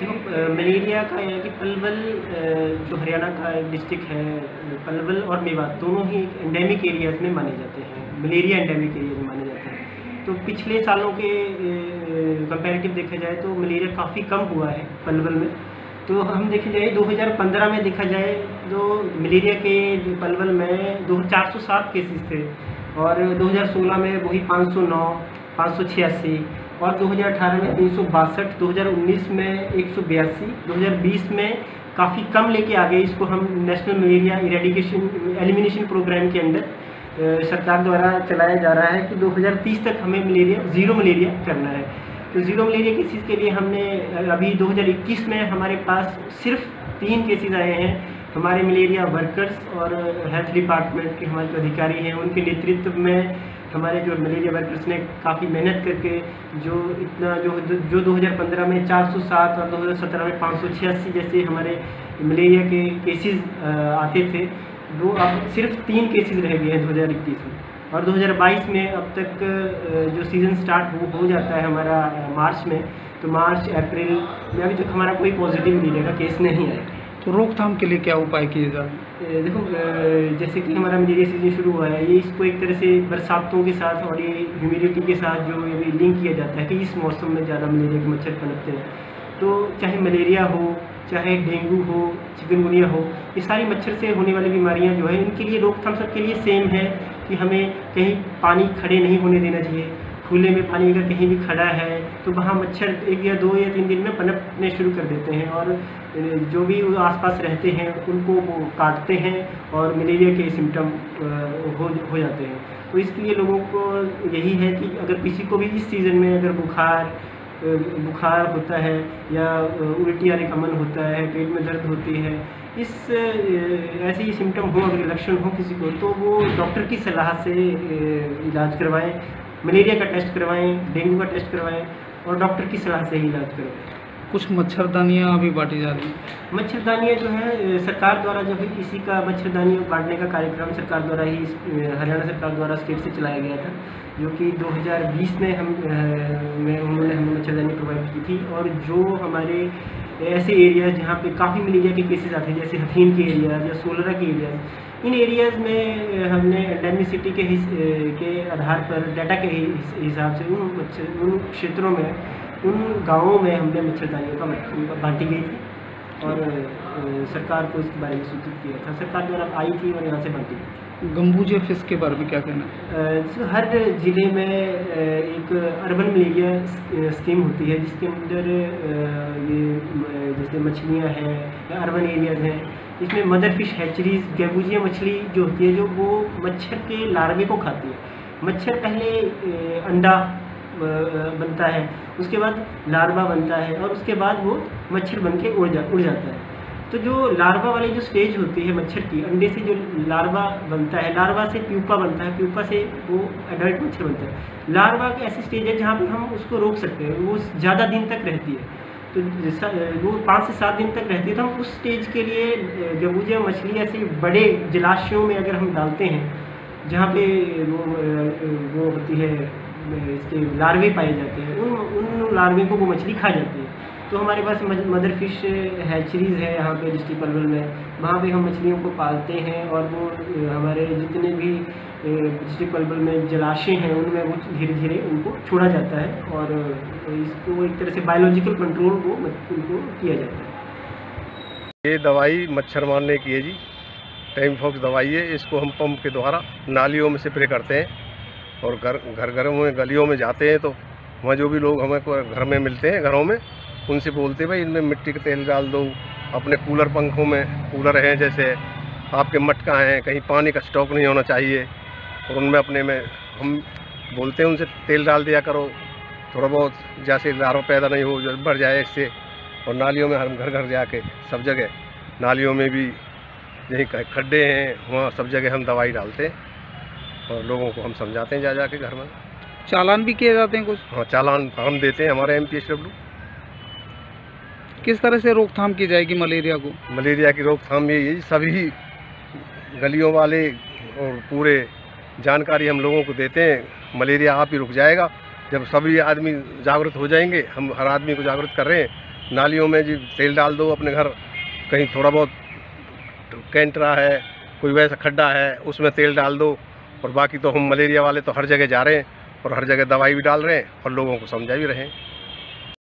देखो मलेरिया का ये है कि पलवल जो हरियाणा का एक डिस्ट्रिक्ट है, पलवल और मेवात दोनों ही एंडेमिक एरियाज़ में माने जाते हैं, मलेरिया एंडेमिक एरियाज में माने जाते हैं। तो पिछले सालों के कंपैरेटिव देखा जाए तो मलेरिया काफ़ी कम हुआ है पलवल में। तो हम देखा जाए 2015 में देखा जाए तो मलेरिया के पलवल में 407 केसेस थे, और 2016 में वही 509, 586, और 2018 में 362, 2019 में 182, 2020 में काफ़ी कम लेके आ गए। इसको हम नेशनल मलेरिया एलिमिनेशन प्रोग्राम के अंदर सरकार द्वारा चलाया जा रहा है कि 2030 तक हमें ज़ीरो मलेरिया करना है। तो ज़ीरो मलेरिया केसेस के लिए हमने अभी 2021 में हमारे पास सिर्फ 3 केसेस आए हैं। हमारे मलेरिया वर्कर्स और हेल्थ डिपार्टमेंट के हमारे जो अधिकारी हैं उनके नेतृत्व में हमारे जो मलेरिया वर्कर्स ने काफ़ी मेहनत करके जो 2015 में 407 और 2017 में 586 जैसे हमारे मलेरिया के केसेस आते थे, वो अब सिर्फ 3 केसेस रह गए हैं 2021 में। और 2022 में अब तक जो सीज़न स्टार्ट हो जाता है हमारा मार्च में, तो मार्च अप्रैल में अभी तक हमारा कोई पॉजिटिव मलेरिया का केस नहीं आया। तो रोकथाम के लिए क्या उपाय किए जा रहे हैं? देखो जैसे कि हमारा मलेरिया सीजन शुरू हुआ है, ये इसको एक तरह से बरसातों के साथ और ये ह्यूमिडिटी के साथ जो ये लिंक किया जाता है कि इस मौसम में ज़्यादा मलेरिया के मच्छर पनपते हैं। तो चाहे मलेरिया हो, चाहे डेंगू हो, चिकनगुनिया हो, ये सारी मच्छर से होने वाली बीमारियां जो है इनके लिए रोकथाम सबके लिए सेम है कि हमें कहीं पानी खड़े नहीं होने देना चाहिए। खुले में पानी अगर कहीं भी खड़ा है तो वहाँ मच्छर 1 या 2 या 3 दिन में पनपने शुरू कर देते हैं, और जो भी आसपास रहते हैं उनको वो काटते हैं और मलेरिया के सिम्टम हो जाते हैं। तो इसके लिए लोगों को यही है कि अगर किसी को भी इस सीज़न में अगर बुखार होता है या उल्टी आने का मन होता है, पेट में दर्द होती है, ऐसे ही सिम्टम हो, अगर लक्षण हो किसी को, तो वो डॉक्टर की सलाह से इलाज करवाएं, मलेरिया का टेस्ट करवाएं, डेंगू का टेस्ट करवाएं और डॉक्टर की सलाह से ही इलाज करवाएं। कुछ मच्छरदानियाँ अभी बांटी जा रही हैं। मच्छरदानियाँ जो है सरकार द्वारा जो है इसी का मच्छरदानियाँ बांटने का कार्यक्रम सरकार द्वारा ही हरियाणा सरकार द्वारा स्टेट से चलाया गया था, जो कि 2020 में उन्होंने हमें मच्छरदानी प्रोवाइड की थी। और जो हमारे ऐसे एरियाज़ जहाँ पे काफ़ी मलेरिया के केसेस आते हैं, जैसे हथीन के एरियाज़ या सोलरा के एरियाज़, इन एरियाज़ में हमने एंडेमिसिटी के आधार पर डाटा के हिसाब से उन क्षेत्रों में, उन गाँवों में हमने मच्छरदानियों का बांटी गई थी और सरकार को इसके बारे में सूचित किया था। सरकार द्वारा आई थी और यहाँ से बांटी गई थी। गंबूजिया फिश के बारे में क्या कहना है? हर ज़िले में एक अर्बन मलेरिया स्कीम होती है जिसके अंदर ये जैसे मछलियाँ हैं या अर्बन एरियाज़ हैं, इसमें मदर फिश हैचरीज, गंबूजिया मछली जो होती है जो वो मच्छर के लार्वे को खाती है। मच्छर पहले अंडा बनता है, उसके बाद लार्वा बनता है और उसके बाद वो मच्छर बन के उड़ जाता है। तो जो लार्वा वाली जो स्टेज होती है मच्छर की, अंडे से जो लार्वा बनता है, लार्वा से प्यूपा बनता है, प्यूपा से वो एडल्ट मच्छर बनता है। लार्वा की ऐसी स्टेज है जहाँ पे हम उसको रोक सकते हैं, वो ज़्यादा दिन तक रहती है, तो वो 5 से 7 दिन तक रहती है। तो हम उस स्टेज के लिए गंबूजिया मछली ऐसे बड़े जलाशयों में अगर हम डालते हैं जहाँ पे वो होती है, इसके लार्वे पाए जाते हैं, उन लार्वे को वो मछली खा जाती है। तो हमारे पास मदर फिश हैचरीज है यहाँ पे डिस्ट्रिक्ट पलवल में, वहाँ पे हम मछलियों को पालते हैं और वो हमारे जितने भी डिस्ट्रिक्ट पलवल में जलाशय हैं उनमें वो धीरे धीरे उनको छोड़ा जाता है और इसको एक तरह से बायोलॉजिकल कंट्रोल को उनको किया जाता है। ये दवाई मच्छर मारने की है जी, टाइमफॉक्स दवाई है। इसको हम पंप के द्वारा नालियों में स्प्रे करते हैं और घरों में, गलियों में जाते हैं तो वहाँ जो भी लोग हमें घर में मिलते हैं, घरों में, उनसे बोलते हैं भाई इनमें मिट्टी का तेल डाल दो। अपने कूलर पंखों में, कूलर हैं जैसे आपके मटका हैं, कहीं पानी का स्टॉक नहीं होना चाहिए और उनमें अपने में हम बोलते हैं उनसे तेल डाल दिया करो, थोड़ा बहुत जैसे लार्वा पैदा नहीं हो, जो बढ़ जाए इससे। और नालियों में हम घर घर जाके सब जगह, नालियों में भी यहीं खड्डे हैं वहाँ सब जगह हम दवाई डालते हैं और लोगों को हम समझाते हैं जा के घर में। चालान भी किए जाते हैं कुछ? हाँ, चालान हम देते हैं हमारे MPHW। किस तरह से रोकथाम की जाएगी मलेरिया को? मलेरिया की रोकथाम यही, सभी गलियों वाले और पूरे जानकारी हम लोगों को देते हैं। मलेरिया आप ही रुक जाएगा जब सभी आदमी जागरूक हो जाएंगे। हम हर आदमी को जागरूक कर रहे हैं नालियों में जी तेल डाल दो अपने घर, कहीं थोड़ा बहुत कैंटरा है, कोई वैसा खड्डा है, उसमें तेल डाल दो। और बाकी तो हम मलेरिया वाले तो हर जगह जा रहे हैं और हर जगह दवाई भी डाल रहे हैं और लोगों को समझा भी रहे हैं।